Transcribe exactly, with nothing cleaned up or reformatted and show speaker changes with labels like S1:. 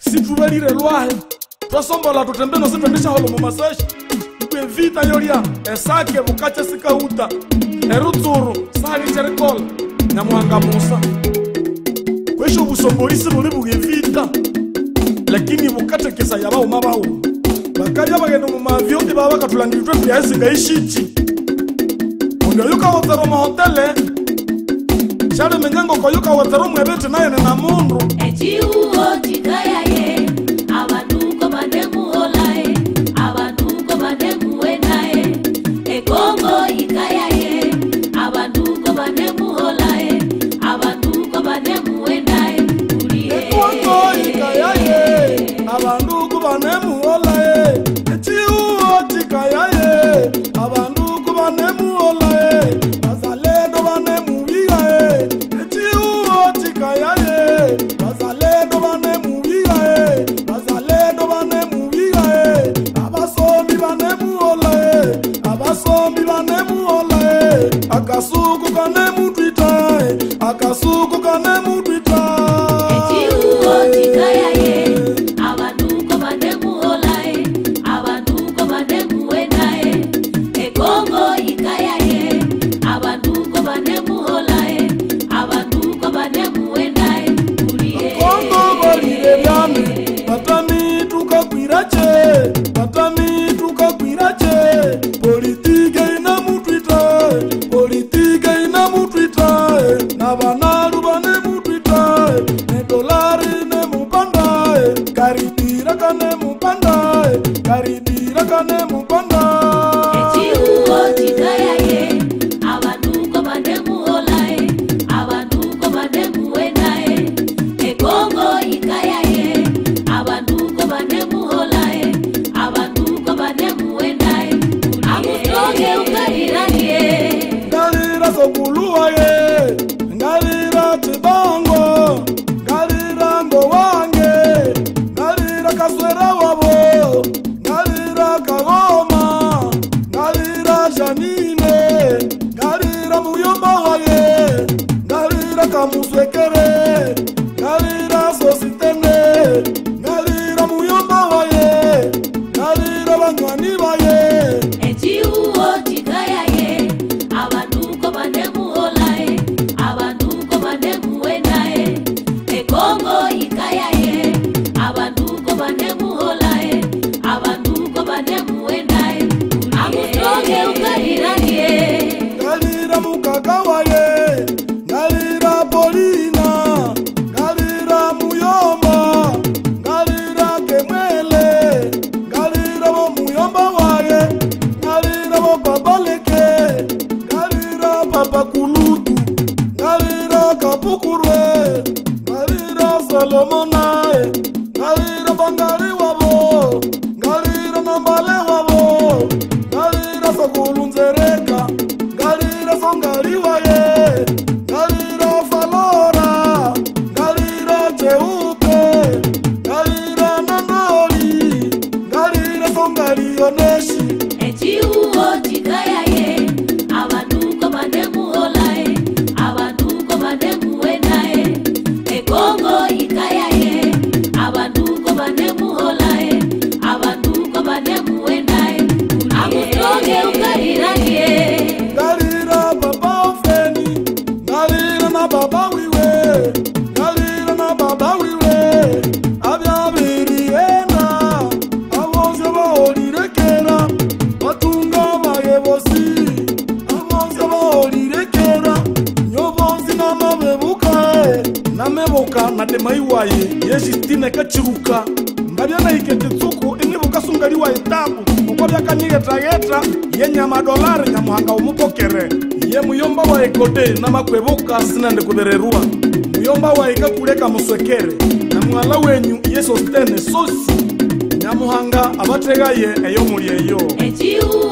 S1: situvelire lwahe twasombola tutembe no sitwendesha holo mu masashi kwe vita yoria esake bukache sikauta erutsuru sari cherikola Nyamuhanga Musa kwesho busombolisi buli buge vita lakini bukate kesa yabao mabao bakalya bagenda mu mavyo ibaba katulangitwe byasinga ishichi ndio yuka wotero mu hotele shale menyango ko yuka wotero mu ebete naye na mundu
S2: eti uo tikaya ye abantu ko bandemu olae abantu ko bandemu wenae e Kongo ikaya ye abantu ko bandemu olae abantu ko bandemu wenae uriye
S1: e Kongo ikaya ye abantu ko bandemu olae eti uo tikaya ye abantu ko bandemu olae bazalendo bandemu wigae eti uo tikaya ye bazalendo bandemu wigae bazalendo bandemu wigae abasomi bandemu olae abasomi bandemu olae akasuku kanemu twitae akasuku kanemu twitae
S2: eti uo tikaya ye abantu ko bandemu olae abantu ko bandemu wenae e Kongo ikaya ye abantu ko bandemu olae abantu ko bandemu wenae uriye
S1: Kongo golire byami batami tukakwirache batami tukakwirache politike ina mutwitae politike ina mutwitae na banalu bane mutwitae ne dolari ne mupandae karibira kane mupandae karibira kane mupandae
S2: eti uo tikaya ye abantu ko bandemu olae abantu ko bandemu wenae e Kongo ikaya ye abantu ko bandemu olae abantu ko bandemu wenae amustoge ukariranie
S1: Ngalira sokuluwa ye ngalira tibango ngalira ndo wange ngalira kaswera wabo ngalira kagoma ngalira janine ngalira muyomba waye ngalira kamuswekere ngalira sositene ngalira muyomba waye ngalira banywani baye
S2: eti uo tikaya ye abantu ko bandemu olae abantu ko bandemu wenae e Kongo ikaya ye abantu ko bandemu olae abantu ko bandemu wenae amustoge ukariranie
S1: ngalira mukaka waye ngalira polina ngalira muyomba ngalira kemwele ngalira bo muyomba waye ngalira bo babaleke ngalira papa kulutu ngalira kapukurwe ngalira solomonae ngalira bangali wabo ngalira nambale wabo ngalira sokulunzereka ngalira songali waye ngalira falora ngalira cheupe ngalira nanoli ngalira songali oneshi
S2: eti uo tikaya ye abantu ko bandemu olae abantu ko bandemu wenae e Kongo ikaya ye abantu ko bandemu olae abantu ko bandemu wenae amustoge ukariranie
S1: ngalira baba ofeni ngalira na baba wiwe ngalira na baba wiwe abyabiri ena abonze baholirekera batunga bayebosi abonze baholirekera nyobonzi namabebukae namebuka nademaiwaye yeshitine kachiruka ngabyana iketitsuku inibuka sungali waye tabu uko byakanyigetaageta yenyama dolari Nyamuhanga umupokere ye muyomba wa ekode namakwebuka sinande kubererua muyomba wa ikakuleka muswekere na mwala wenyu yeso stene sosi Nyamuhanga abategaye eyo muri eyo
S2: eti uo